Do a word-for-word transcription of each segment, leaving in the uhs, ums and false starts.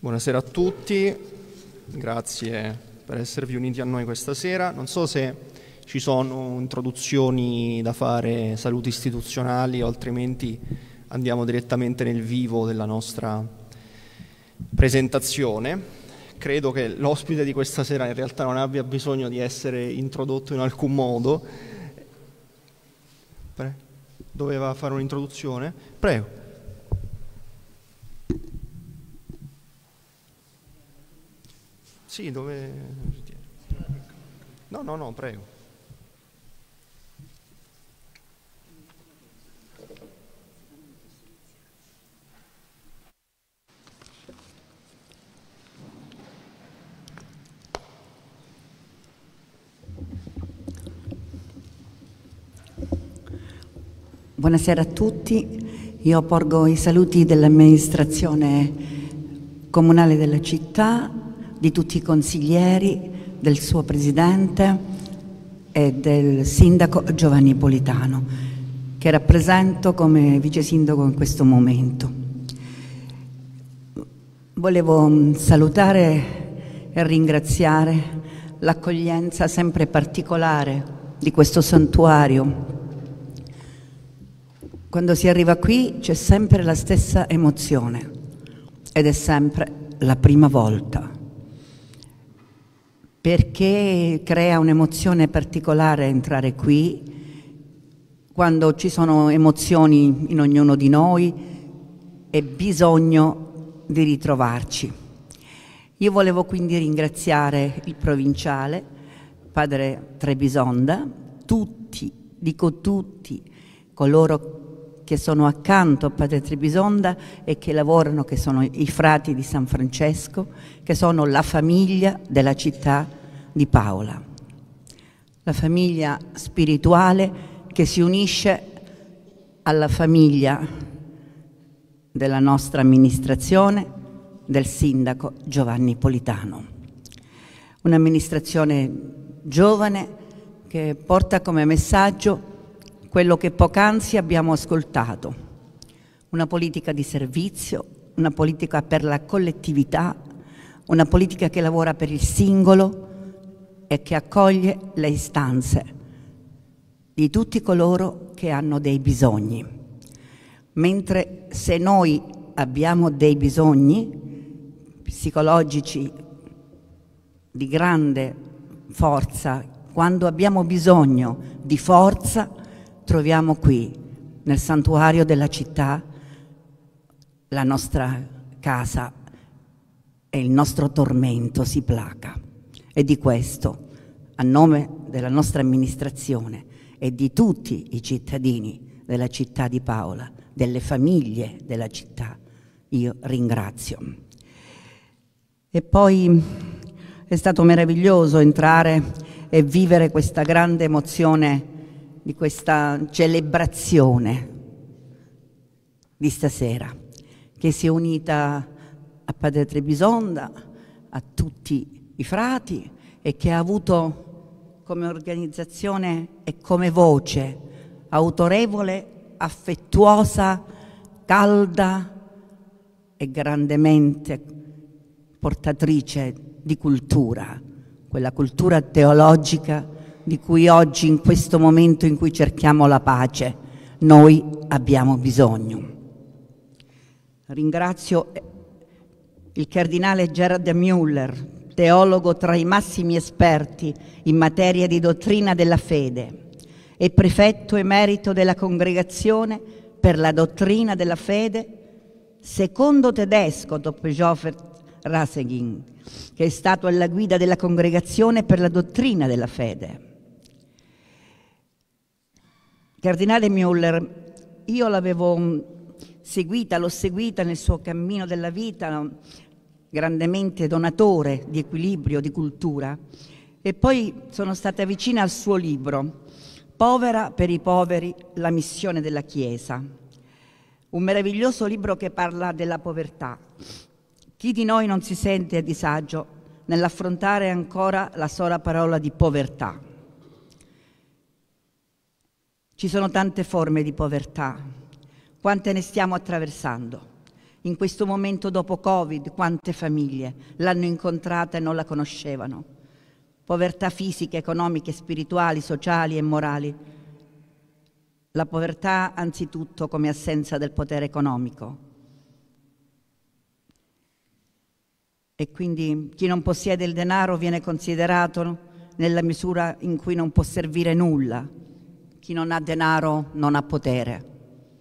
Buonasera a tutti, grazie per esservi uniti a noi questa sera. Non so se ci sono introduzioni da fare, saluti istituzionali, o altrimenti andiamo direttamente nel vivo della nostra presentazione. Credo che l'ospite di questa sera in realtà non abbia bisogno di essere introdotto in alcun modo. Pre- Doveva fare un'introduzione? Prego. Sì, dove... No, no, no, prego. Buonasera a tutti, io porgo i saluti dell'amministrazione comunale della città, di tutti i consiglieri, del suo presidente e del sindaco Giovanni Politano, che rappresento come vice sindaco in questo momento. Volevo salutare e ringraziare l'accoglienza sempre particolare di questo santuario. Quando si arriva qui c'è sempre la stessa emozione ed è sempre la prima volta, perché crea un'emozione particolare entrare qui, quando ci sono emozioni in ognuno di noi e bisogno di ritrovarci. Io volevo quindi ringraziare il provinciale, padre Trebisonda, tutti, dico tutti, coloro che sono accanto a padre Trebisonda e che lavorano, che sono i frati di San Francesco, che sono la famiglia della città di Paola, la famiglia spirituale che si unisce alla famiglia della nostra amministrazione, del sindaco Giovanni Politano. Un'amministrazione giovane che porta come messaggio quello che poc'anzi abbiamo ascoltato, una politica di servizio, una politica per la collettività, una politica che lavora per il singolo e che accoglie le istanze di tutti coloro che hanno dei bisogni. Mentre se noi abbiamo dei bisogni psicologici di grande forza, quando abbiamo bisogno di forza, troviamo qui, nel santuario della città, la nostra casa e il nostro tormento si placa. E di questo, a nome della nostra amministrazione e di tutti i cittadini della città di Paola, delle famiglie della città, io ringrazio. E poi è stato meraviglioso entrare e vivere questa grande emozione di questa celebrazione di stasera, che si è unita a padre Trebisonda, a tutti i frati e che ha avuto come organizzazione e come voce autorevole, affettuosa, calda e grandemente portatrice di cultura, quella cultura teologica di cui oggi, in questo momento in cui cerchiamo la pace, noi abbiamo bisogno. Ringrazio il cardinale Gerard Müller, teologo tra i massimi esperti in materia di dottrina della fede e prefetto emerito della Congregazione per la dottrina della fede, secondo tedesco Doppelhofer Rasegin, che è stato alla guida della Congregazione per la dottrina della fede. Cardinale Müller, io l'avevo seguita, l'ho seguita nel suo cammino della vita, grandemente donatore di equilibrio, di cultura, e poi sono stata vicina al suo libro, Povera per i poveri, la missione della Chiesa, un meraviglioso libro che parla della povertà. Chi di noi non si sente a disagio nell'affrontare ancora la sola parola di povertà? Ci sono tante forme di povertà, quante ne stiamo attraversando. In questo momento dopo Covid, quante famiglie l'hanno incontrata e non la conoscevano? Povertà fisiche, economiche, spirituali, sociali e morali. La povertà anzitutto come assenza del potere economico. E quindi chi non possiede il denaro viene considerato nella misura in cui non può servire nulla. Chi non ha denaro non ha potere.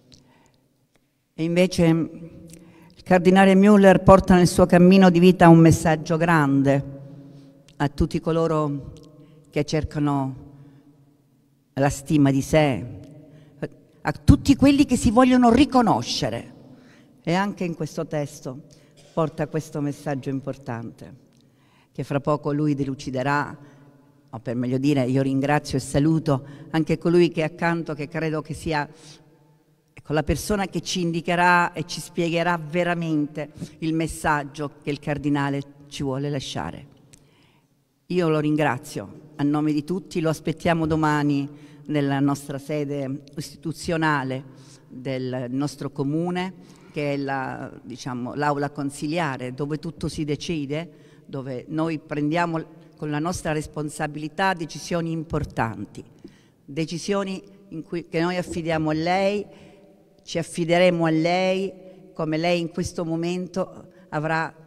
E invece il cardinale Müller porta nel suo cammino di vita un messaggio grande a tutti coloro che cercano la stima di sé, a tutti quelli che si vogliono riconoscere. E anche in questo testo porta questo messaggio importante, che fra poco lui deluciderà, o per meglio dire, io ringrazio e saluto anche colui che è accanto, che credo che sia ecco, la persona che ci indicherà e ci spiegherà veramente il messaggio che il cardinale ci vuole lasciare. Io lo ringrazio a nome di tutti, lo aspettiamo domani nella nostra sede istituzionale del nostro comune, che è la, diciamo, l'aula consiliare, dove tutto si decide, dove noi prendiamo con la nostra responsabilità decisioni importanti, decisioni in cui, che noi affidiamo a lei, ci affideremo a lei, come lei in questo momento avrà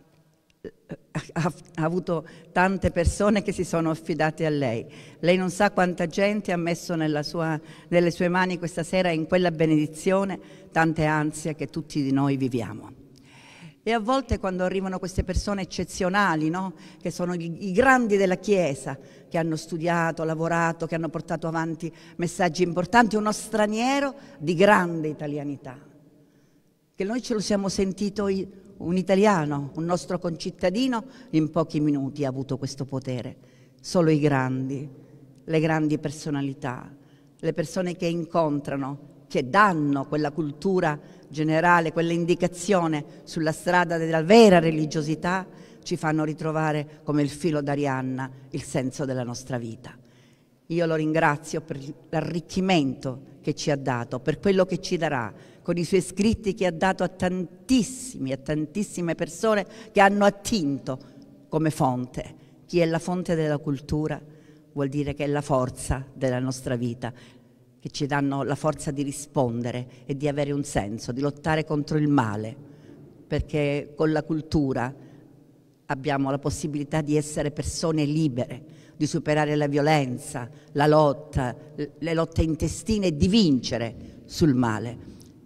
ha avuto tante persone che si sono affidate a lei. Lei non sa quanta gente ha messo nella sua, nelle sue mani questa sera in quella benedizione tante ansie che tutti di noi viviamo. E a volte quando arrivano queste persone eccezionali, no? Che sono i, i grandi della Chiesa, che hanno studiato, lavorato, che hanno portato avanti messaggi importanti, uno straniero di grande italianità, che noi ce lo siamo sentito un italiano, un nostro concittadino, in pochi minuti ha avuto questo potere. Solo i grandi, le grandi personalità, le persone che incontrano, che danno quella cultura generale, quella indicazione sulla strada della vera religiosità, ci fanno ritrovare come il filo d'Arianna il senso della nostra vita. Io lo ringrazio per l'arricchimento che ci ha dato, per quello che ci darà, con i suoi scritti che ha dato a tantissimi, a tantissime persone che hanno attinto come fonte. Chi è la fonte della cultura vuol dire che è la forza della nostra vita, che ci danno la forza di rispondere e di avere un senso, di lottare contro il male, perché con la cultura abbiamo la possibilità di essere persone libere, di superare la violenza, la lotta, le lotte intestine e di vincere sul male.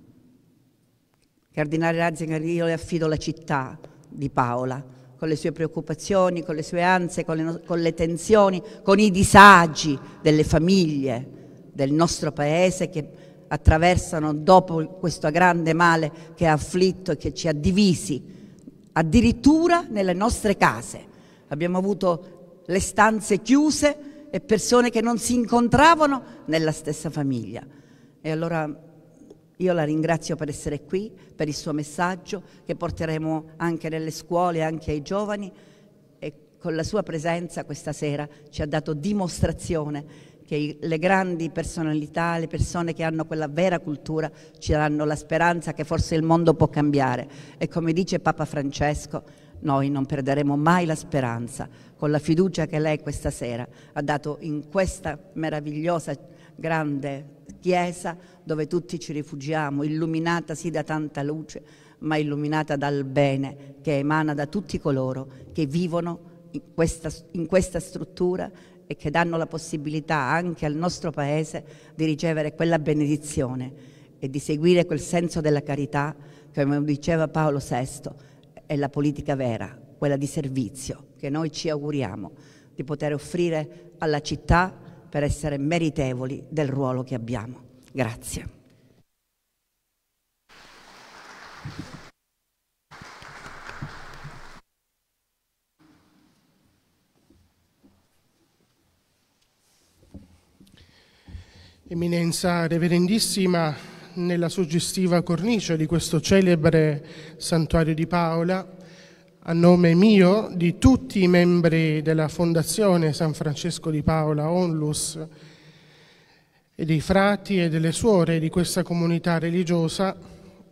Cardinale Ratzinger, io le affido la città di Paola, con le sue preoccupazioni, con le sue ansie, con le, con le tensioni, con i disagi delle famiglie del nostro paese che attraversano dopo questo grande male che ha afflitto e che ci ha divisi, addirittura nelle nostre case. Abbiamo avuto le stanze chiuse e persone che non si incontravano nella stessa famiglia. E allora io la ringrazio per essere qui, per il suo messaggio che porteremo anche nelle scuole, anche ai giovani, e con la sua presenza questa sera ci ha dato dimostrazione che le grandi personalità, le persone che hanno quella vera cultura ci danno la speranza che forse il mondo può cambiare. E come dice Papa Francesco, noi non perderemo mai la speranza, con la fiducia che lei questa sera ha dato in questa meravigliosa grande Chiesa dove tutti ci rifugiamo, illuminata sì da tanta luce, ma illuminata dal bene che emana da tutti coloro che vivono in questa, in questa struttura e che danno la possibilità anche al nostro Paese di ricevere quella benedizione e di seguire quel senso della carità che, come diceva Paolo sesto, è la politica vera, quella di servizio, che noi ci auguriamo di poter offrire alla città per essere meritevoli del ruolo che abbiamo. Grazie. Eminenza Reverendissima, nella suggestiva cornice di questo celebre santuario di Paola, a nome mio, di tutti i membri della Fondazione San Francesco di Paola Onlus e dei frati e delle suore di questa comunità religiosa,